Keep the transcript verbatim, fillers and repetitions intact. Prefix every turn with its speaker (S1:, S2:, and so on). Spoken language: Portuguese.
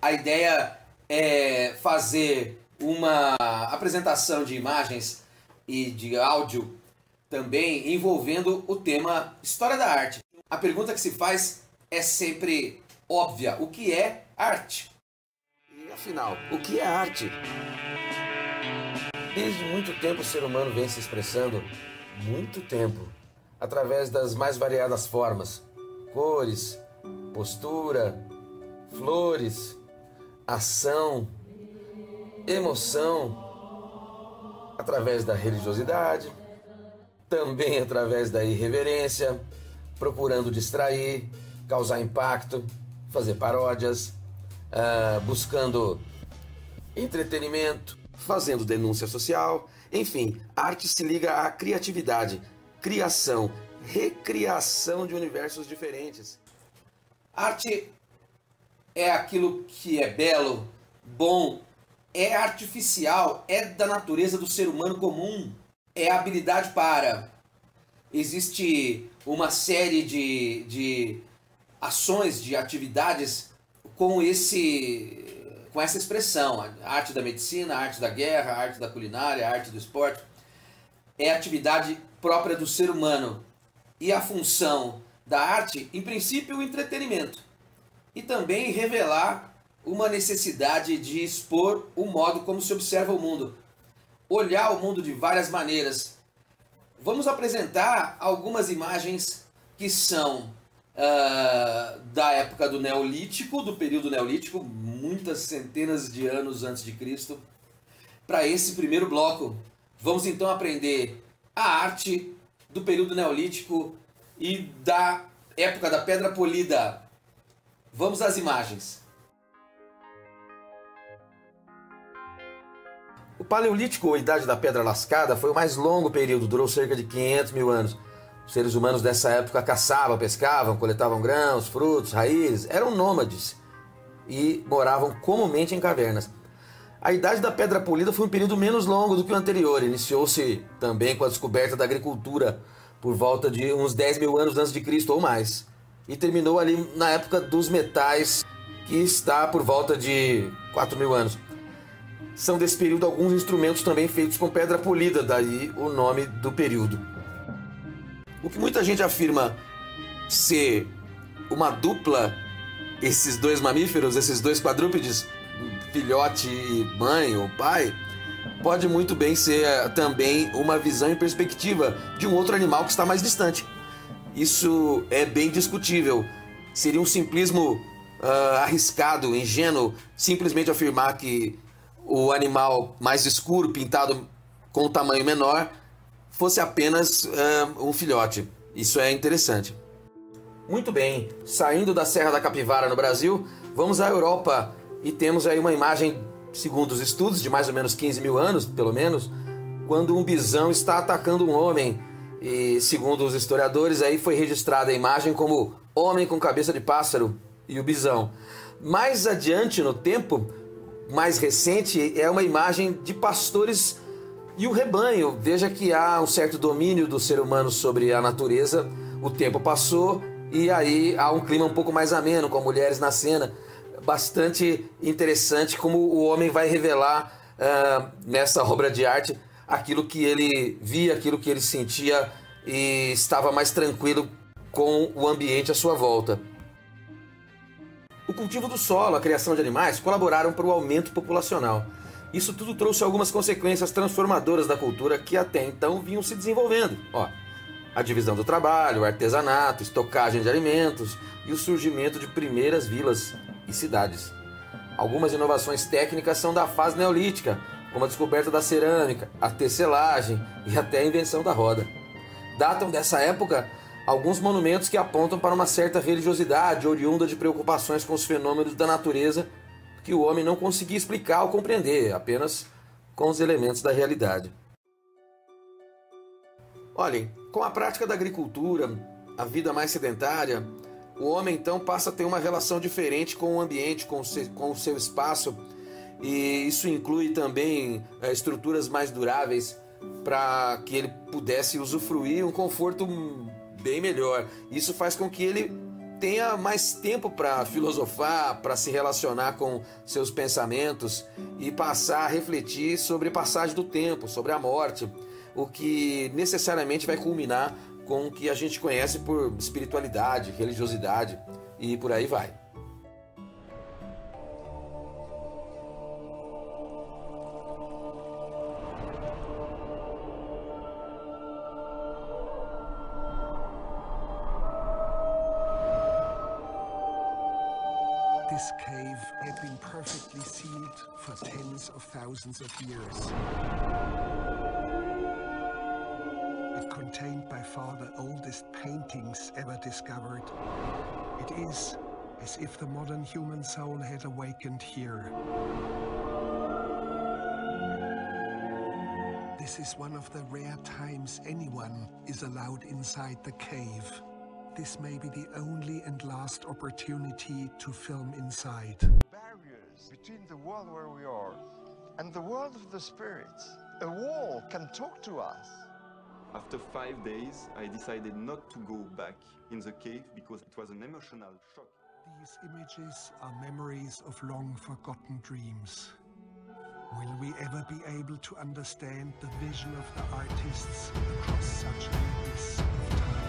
S1: A ideia é fazer uma apresentação de imagens e de áudio também envolvendo o tema História da Arte. A pergunta que se faz é sempre óbvia: o que é arte? E afinal, o que é arte? Desde muito tempo o ser humano vem se expressando, muito tempo, através das mais variadas formas, cores, postura, flores, ação, emoção, através da religiosidade, também através da irreverência, procurando distrair, causar impacto, fazer paródias, uh, buscando entretenimento, fazendo denúncia social. Enfim, a arte se liga à criatividade, criação, recriação de universos diferentes. Arte é aquilo que é belo, bom, é artificial, é da natureza do ser humano comum, é habilidade para. Existe uma série de, de ações, de atividades com esse... com essa expressão: a arte da medicina, a arte da guerra, a arte da culinária, a arte do esporte. É atividade própria do ser humano. E a função da arte, em princípio, o entretenimento. E também revelar uma necessidade de expor o modo como se observa o mundo. Olhar o mundo de várias maneiras. Vamos apresentar algumas imagens que são Uh, da época do Neolítico, do período Neolítico, muitas centenas de anos antes de Cristo. Para esse primeiro bloco, vamos então aprender a arte do período Neolítico e da época da Pedra Polida. Vamos às imagens. O Paleolítico, ou Idade da Pedra Lascada, foi o mais longo período, durou cerca de quinhentos mil anos. Os seres humanos dessa época caçavam, pescavam, coletavam grãos, frutos, raízes, eram nômades e moravam comumente em cavernas. A Idade da Pedra Polida foi um período menos longo do que o anterior. Iniciou-se também com a descoberta da agricultura por volta de uns dez mil anos antes de Cristo ou mais. E terminou ali na época dos metais, que está por volta de quatro mil anos. São desse período alguns instrumentos também feitos com pedra polida, daí o nome do período. O que muita gente afirma ser uma dupla, esses dois mamíferos, esses dois quadrúpedes, filhote e mãe ou pai, pode muito bem ser também uma visão e perspectiva de um outro animal que está mais distante. Isso é bem discutível. Seria um simplismo uh, arriscado, ingênuo, simplesmente afirmar que o animal mais escuro, pintado com um tamanho menor, fosse apenas uh, um filhote. Isso é interessante. Muito bem, saindo da Serra da Capivara no Brasil, vamos à Europa e temos aí uma imagem, segundo os estudos, de mais ou menos quinze mil anos, pelo menos, quando um bisão está atacando um homem. E segundo os historiadores, aí foi registrada a imagem como homem com cabeça de pássaro e o bisão. Mais adiante no tempo, mais recente, é uma imagem de pastores e o rebanho. Veja que há um certo domínio do ser humano sobre a natureza. O tempo passou e aí há um clima um pouco mais ameno, com mulheres na cena. Bastante interessante como o homem vai revelar uh, nessa obra de arte aquilo que ele via, aquilo que ele sentia e estava mais tranquilo com o ambiente à sua volta. O cultivo do solo, a criação de animais colaboraram para o aumento populacional. Isso tudo trouxe algumas consequências transformadoras da cultura que até então vinham se desenvolvendo. Ó, a divisão do trabalho, o artesanato, estocagem de alimentos e o surgimento de primeiras vilas e cidades. Algumas inovações técnicas são da fase neolítica, como a descoberta da cerâmica, a tecelagem e até a invenção da roda. Datam dessa época alguns monumentos que apontam para uma certa religiosidade oriunda de preocupações com os fenômenos da natureza que o homem não conseguia explicar ou compreender, apenas com os elementos da realidade. Olhem, com a prática da agricultura, a vida mais sedentária, o homem então passa a ter uma relação diferente com o ambiente, com o seu, com o seu espaço, e isso inclui também é, estruturas mais duráveis para que ele pudesse usufruir um conforto bem melhor. Isso faz com que ele tenha mais tempo para filosofar, para se relacionar com seus pensamentos e passar a refletir sobre a passagem do tempo, sobre a morte, o que necessariamente vai culminar com o que a gente conhece por espiritualidade, religiosidade e por aí vai.
S2: This cave had been perfectly sealed for tens of thousands of years. It contained by far the oldest paintings ever discovered. It is as if the modern human soul had awakened here. This is one of the rare times anyone is allowed inside the cave. This may be the only and last opportunity to film inside.
S3: Barriers between the world where we are and the world of the spirits. A wall can talk to us.
S4: After five days, I decided not to go back in the cave because it was an emotional shock.
S2: These images are memories of long forgotten dreams. Will we ever be able to understand the vision of the artists across such an abyss of time?